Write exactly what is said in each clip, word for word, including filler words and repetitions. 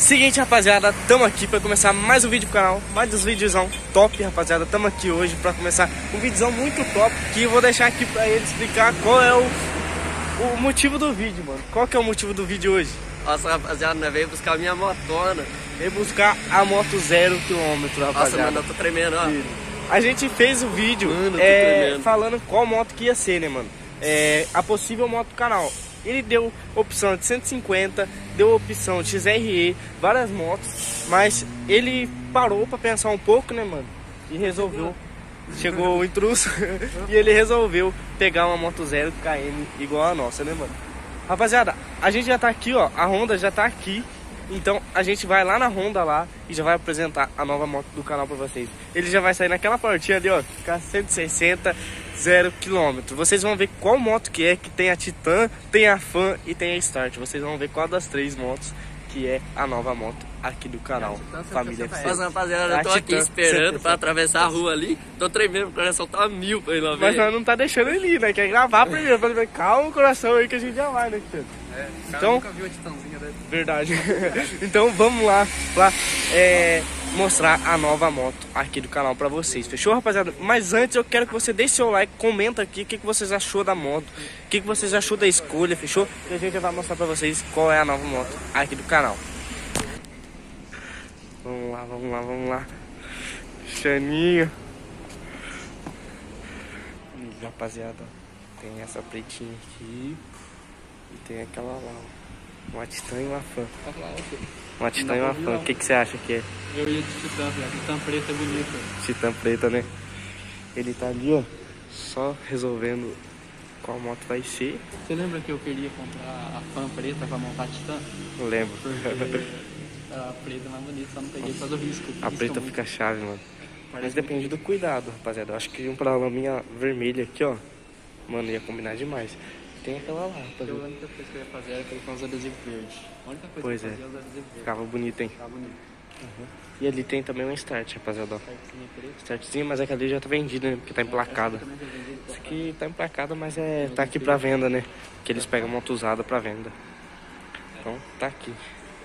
Seguinte, rapaziada, tamo aqui pra começar mais um vídeo pro canal, mais uns videozão top, rapaziada. Tamo aqui hoje pra começar um videozão muito top, que eu vou deixar aqui pra ele explicar qual é o, o motivo do vídeo, mano. Qual que é o motivo do vídeo hoje? Nossa, rapaziada, nós veio buscar a minha motona. Veio buscar a moto zero quilômetro, rapaziada. Nossa, mano, eu tô tremendo, ó. A gente fez o vídeo mano, é, falando qual moto que ia ser, né, mano? É, a possível moto do canal. Ele deu opção de cento e cinquenta, deu opção de X R E, várias motos, mas ele parou pra pensar um pouco, né, mano? E resolveu, chegou o intruso, e ele resolveu pegar uma moto zero K M igual a nossa, né, mano? Rapaziada, a gente já tá aqui, ó, a Honda já tá aqui. Então a gente vai lá na Honda lá e já vai apresentar a nova moto do canal pra vocês. Ele já vai sair naquela portinha ali, ó, ficar cento e sessenta, zero quilômetro. Vocês vão ver qual moto que é, que tem a Titan, tem a Fan e tem a Start. Vocês vão ver qual das três motos que é a nova moto aqui do canal. Família F C. Mas rapaziada, eu tô aqui esperando pra atravessar a rua ali. Tô tremendo, o coração tá mil pra ir lá ver. Mas nós não tá deixando ele ir, né? Quer gravar primeiro, pra ver, calma o coração aí que a gente já vai, né, Pedro? É, o cara então, nunca viu a Titanzinha dele. Verdade. Então vamos lá, lá é, mostrar a nova moto aqui do canal pra vocês. Fechou, rapaziada? Mas antes eu quero que você deixe seu like, comenta aqui o que, que vocês achou da moto, o que, que vocês achou da escolha, fechou? E a gente já vai mostrar pra vocês qual é a nova moto aqui do canal. Vamos lá, vamos lá, vamos lá. Xaninho. E, rapaziada, tem essa pretinha aqui e tem aquela lá, ó. Uma Titan e uma Fan. Uma Titan e uma Fan. O que, que você acha que é? Eu ia de Titan, velho. Titan preta é bonita. Titan preta, né? Ele tá ali, ó, só resolvendo qual moto vai ser. Você lembra que eu queria comprar a Fan preta pra montar a Titan? Não lembro. Porque a preta é mais bonita, só não peguei só do risco. A preta muito. fica chave, mano. Mas depende do cuidado, rapaziada. Eu acho que um pra laminha vermelha aqui, ó, mano, ia combinar demais. Tem aquela lá, A rapaziada. única coisa que eu ia fazer era colocar os adesivos verdes. A única coisa Pois que eu é. fazia era os adesivos verdes. Ficava bonito, hein? Ficava bonito. Uhum. E ali tem também uma Start, rapaziada, ó. Certinho preto. Startzinha, mas aquela ali já tá vendida, né? Porque tá emplacada. Essa aqui também tá vendida. Essa aqui tá emplacada, mas é, tá aqui pra venda, né? Que eles pegam moto usada pra venda. Então, tá aqui.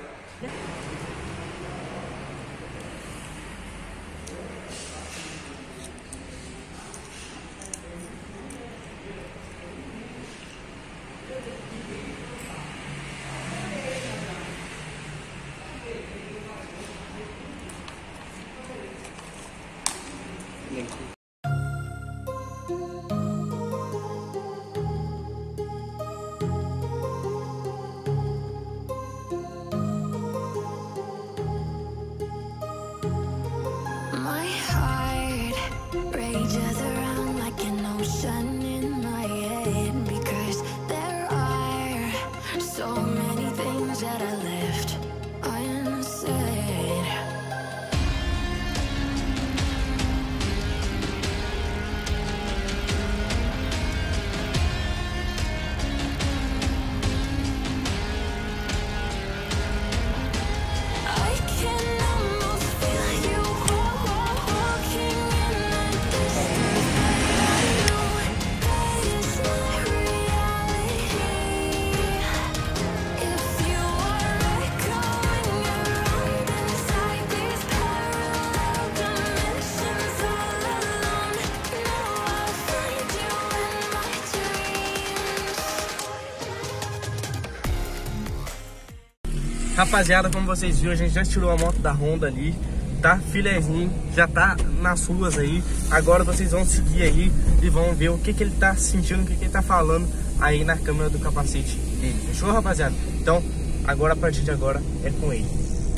My heart rages around like an ocean in my head, because there are so many things that I left unsaid. I can almost feel you walking in the distance. I know that it's not reality. If you are echoing around inside these parallel dimensions all alone, know I'll find you in my dreams. Rapaziada, como vocês viram, a gente já tirou a moto da Honda ali, tá? Filezinho, já tá nas ruas aí. Agora vocês vão seguir aí e vão ver o que que ele tá sentindo, o que que ele tá falando aí na câmera do capacete dele. Fechou, rapaziada? Então, agora, a partir de agora, é com ele.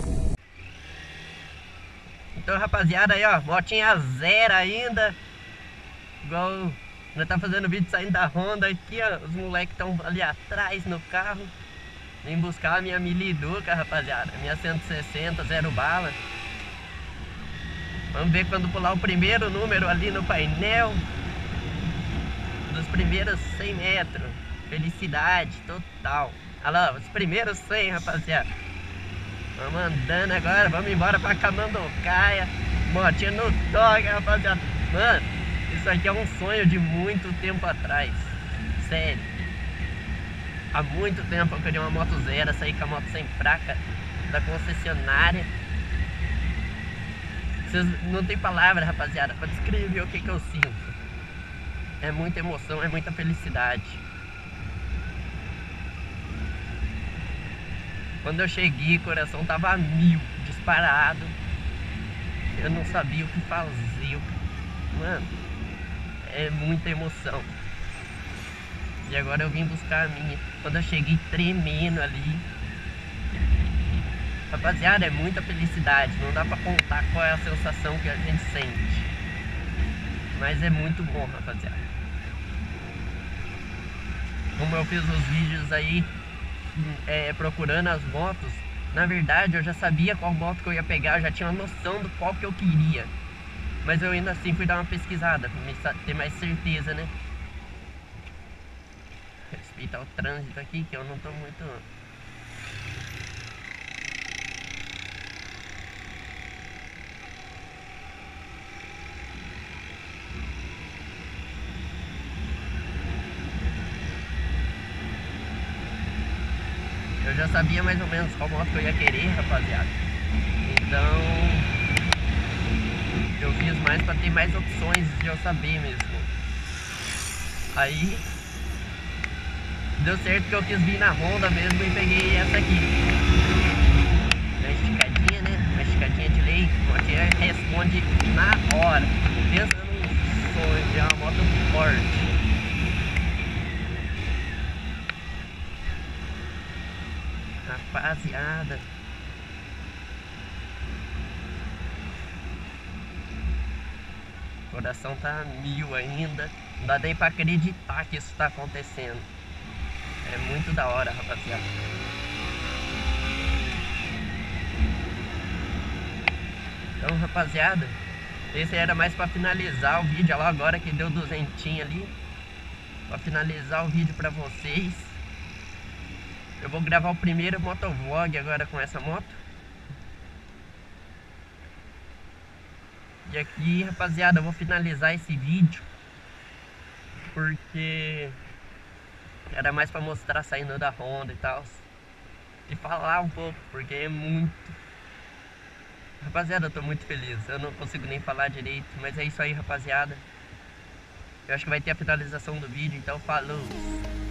Então, rapaziada, aí, ó, motinha zero ainda. Igual nós tá fazendo vídeo saindo da Honda aqui, ó. Os moleques estão ali atrás no carro. Vem buscar a minha Miliduca, rapaziada. Minha cento e sessenta, zero bala. Vamos ver quando pular o primeiro número ali no painel. Dos primeiros cem metros. Felicidade total. Olha lá, os primeiros cem, rapaziada. Vamos andando agora, vamos embora pra Camandocaia. Motinha no toque, rapaziada. Mano, isso aqui é um sonho de muito tempo atrás. Sério. Há muito tempo eu queria uma moto zero, sair com a moto sem placa. da concessionária. Vocês não tem palavra, rapaziada, pra descrever o que que eu sinto. É muita emoção, é muita felicidade. Quando eu cheguei, o coração tava a mil, disparado. Eu não sabia o que fazer. Mano, é muita emoção. E agora eu vim buscar a minha. Quando eu cheguei tremendo ali. Rapaziada, é muita felicidade. Não dá pra contar qual é a sensação que a gente sente. Mas é muito bom, rapaziada. Como eu fiz os vídeos aí é, procurando as motos, na verdade eu já sabia qual moto que eu ia pegar, eu já tinha uma noção do qual que eu queria. Mas eu ainda assim fui dar uma pesquisada, pra me ter mais certeza, né? Respeitar o trânsito aqui, que eu não tô muito... Eu já sabia mais ou menos qual moto que eu ia querer, rapaziada. Então eu fiz mais pra ter mais opções de eu saber mesmo. Aí deu certo que eu quis vir na Honda mesmo e peguei essa aqui. Uma esticadinha, né? Uma esticadinha de lei, que responde na hora. Pensa num sonho, é uma moto forte. Rapaziada, o coração tá a mil ainda. Não dá nem pra acreditar que isso tá acontecendo. É muito da hora, rapaziada. Então, rapaziada, esse era mais pra finalizar o vídeo. Olha lá, agora que deu duzentinho ali, pra finalizar o vídeo pra vocês. Eu vou gravar o primeiro motovlog agora com essa moto. E aqui, rapaziada, eu vou finalizar esse vídeo, porque era mais pra mostrar saindo da Honda e tal. E falar um pouco, porque é muito... Rapaziada, eu tô muito feliz. Eu não consigo nem falar direito, mas é isso aí, rapaziada. Eu acho que vai ter a finalização do vídeo, então falou!